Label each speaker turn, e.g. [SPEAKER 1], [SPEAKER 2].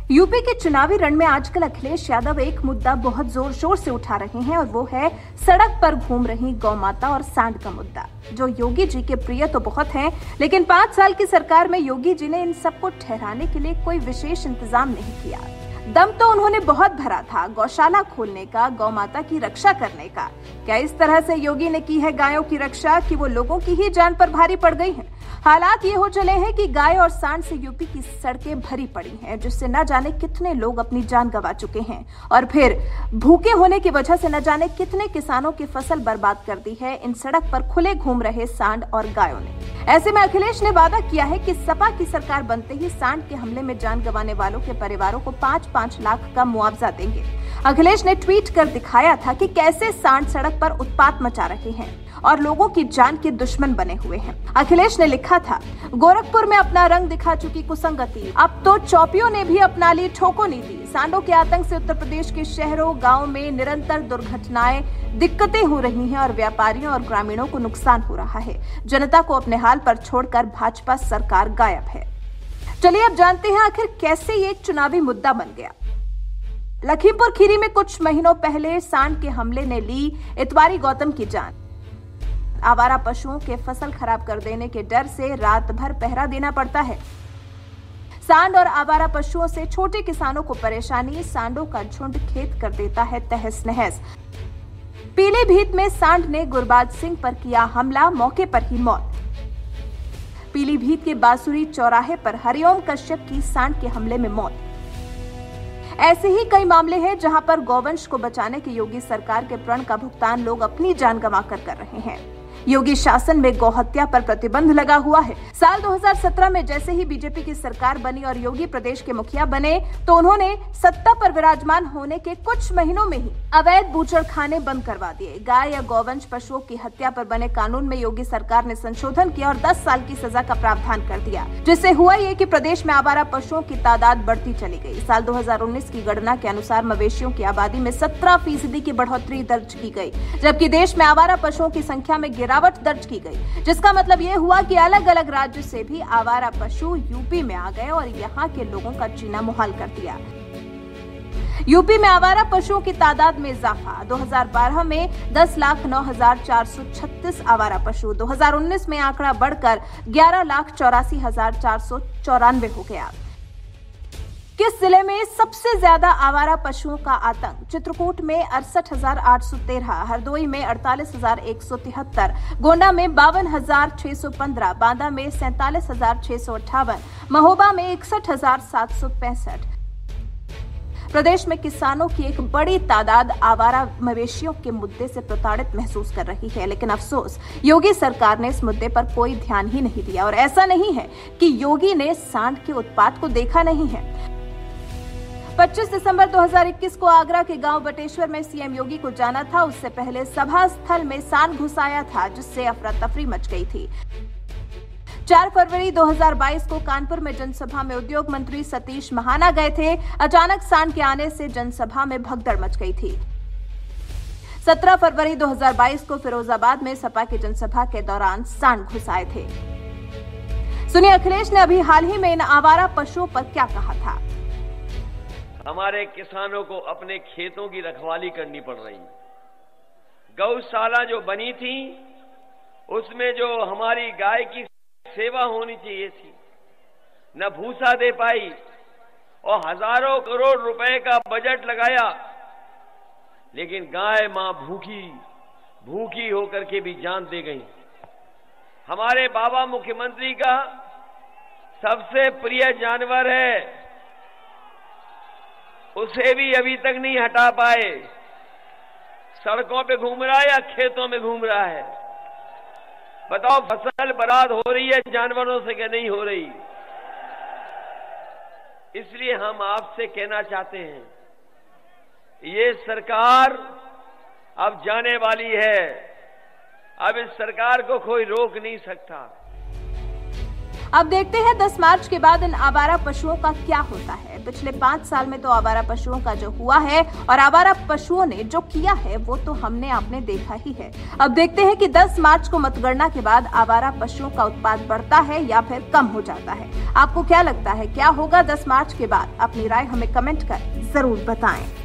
[SPEAKER 1] UP के चुनावी रण में आजकल अखिलेश यादव एक मुद्दा बहुत जोर शोर से उठा रहे हैं और वो है सड़क पर घूम रही गौ माता और सांड का मुद्दा, जो योगी जी के प्रिय तो बहुत हैं, लेकिन 5 साल की सरकार में योगी जी ने इन सबको ठहराने के लिए कोई विशेष इंतजाम नहीं किया। दम तो उन्होंने बहुत भरा था गौशाला खोलने का, गौ माता की रक्षा करने का। क्या इस तरह से योगी ने की है गायों की रक्षा कि वो लोगों की ही जान पर भारी पड़ गई हैं? हालात ये हो चले हैं कि गाय और सांड से यूपी की सड़कें भरी पड़ी हैं, जिससे न जाने कितने लोग अपनी जान गंवा चुके हैं और फिर भूखे होने की वजह से न जाने कितने किसानों की फसल बर्बाद कर दी है इन सड़क पर खुले घूम रहे सांड और गायों ने। ऐसे में अखिलेश ने वादा किया है कि सपा की सरकार बनते ही सांड के हमले में जान गंवाने वालों के परिवारों को 5-5 लाख का मुआवजा देंगे। अखिलेश ने ट्वीट कर दिखाया था कि कैसे सांड सड़क पर उत्पात मचा रहे हैं और लोगों की जान के दुश्मन बने हुए हैं। अखिलेश ने लिखा था, गोरखपुर में अपना रंग दिखा चुकी कुसंगति, अब तो चौपियों ने भी अपना ली ठोको नीति। सांडों के आतंक से उत्तर प्रदेश के शहरों गांवों में निरंतर दुर्घटनाएं, दिक्कतें हो रही हैं और व्यापारियों और ग्रामीणों को नुकसान हो रहा है। जनता को अपने हाल पर छोड़कर भाजपा सरकार गायब है। चलिए अब जानते हैं आखिर कैसे ये एक चुनावी मुद्दा बन गया। लखीमपुर खीरी में कुछ महीनों पहले सांड के हमले ने ली इतवारी गौतम की जान। आवारा पशुओं के फसल खराब कर देने के डर से रात भर पहरा देना पड़ता है। सांड और आवारा पशुओं से छोटे किसानों को परेशानी, सांडों का झुंड खेत कर देता है तहस नहस। पीलीभीत में सांड ने गुरबाज सिंह पर किया हमला, मौके पर ही मौत। पीलीभीत के बांसुरी चौराहे पर हरिओम कश्यप की सांड के हमले में मौत। ऐसे ही कई मामले हैं जहां पर गौवंश को बचाने की योगी सरकार के प्रण का भुगतान लोग अपनी जान गंवाकर कर रहे हैं। योगी शासन में गौहत्या पर प्रतिबंध लगा हुआ है। साल 2017 में जैसे ही बीजेपी की सरकार बनी और योगी प्रदेश के मुखिया बने तो उन्होंने सत्ता पर विराजमान होने के कुछ महीनों में ही अवैध बूचड़खाने बंद करवा दिए। गाय या गौवंश पशुओं की हत्या पर बने कानून में योगी सरकार ने संशोधन किया और 10 साल की सजा का प्रावधान कर दिया, जिससे हुआ ये कि प्रदेश में आवारा पशुओं की तादाद बढ़ती चली गई। साल 2019 की गणना के अनुसार मवेशियों की आबादी में 17% की बढ़ोतरी दर्ज की गई, जबकि देश में आवारा पशुओं की संख्या में गिरावट दर्ज की गई, जिसका मतलब ये हुआ कि अलग अलग राज्य से भी आवारा पशु यूपी में आ गए और यहाँ के लोगों का जीना मुहाल कर दिया। यूपी में आवारा पशुओं की तादाद में इजाफा। 2012 में 10,09,436 आवारा पशु, 2019 में आंकड़ा बढ़कर 11,84,494 हो गया। किस जिले में सबसे ज्यादा आवारा पशुओं का आतंक? चित्रकूट में 68,813, हरदोई में 48,173, गोंडा में 52,615, बांदा में 47,658, महोबा में 61,765। प्रदेश में किसानों की एक बड़ी तादाद आवारा मवेशियों के मुद्दे से प्रताड़ित महसूस कर रही है, लेकिन अफसोस योगी सरकार ने इस मुद्दे पर कोई ध्यान ही नहीं दिया। और ऐसा नहीं है कि योगी ने सांड के उत्पात को देखा नहीं है। 25 दिसंबर 2021 को आगरा के गांव बटेश्वर में सीएम योगी को जाना था। उससे पहले सभा स्थल में सांड घुस आया था, जिससे अफरा तफरी मच गई थी। 4 फरवरी 2022 को कानपुर में जनसभा में उद्योग मंत्री सतीश महाना गए थे। अचानक सांड के आने से जनसभा में भगदड़ मच गई थी। 17 फरवरी 2022 को फिरोजाबाद में सपा की जनसभा के दौरान सांड घुस आए थे। सुनिए अखिलेश ने अभी हाल ही में इन आवारा पशुओं पर क्या कहा था।
[SPEAKER 2] हमारे किसानों को अपने खेतों की रखवाली करनी पड़ रही। गौशाला जो बनी थी उसमें जो हमारी गाय की सेवा होनी चाहिए थी, न भूसा दे पाई और हजारों करोड़ रुपए का बजट लगाया, लेकिन गाय मां भूखी होकर के भी जान दे गई। हमारे बाबा मुख्यमंत्री का सबसे प्रिय जानवर है, उसे भी अभी तक नहीं हटा पाए। सड़कों पे घूम रहा है या खेतों में घूम रहा है? बताओ, फसल बर्बाद हो रही है जानवरों से कि नहीं हो रही? इसलिए हम आपसे कहना चाहते हैं, ये सरकार अब जाने वाली है, अब इस सरकार को कोई रोक नहीं सकता।
[SPEAKER 1] अब देखते हैं 10 मार्च के बाद इन आवारा पशुओं का क्या होता है। पिछले 5 साल में तो आवारा पशुओं का जो हुआ है और आवारा पशुओं ने जो किया है वो तो हमने आपने देखा ही है। अब देखते हैं कि 10 मार्च को मतगणना के बाद आवारा पशुओं का उत्पाद बढ़ता है या फिर कम हो जाता है। आपको क्या लगता है, क्या होगा 10 मार्च के बाद? अपनी राय हमें कमेंट कर जरूर बताएं।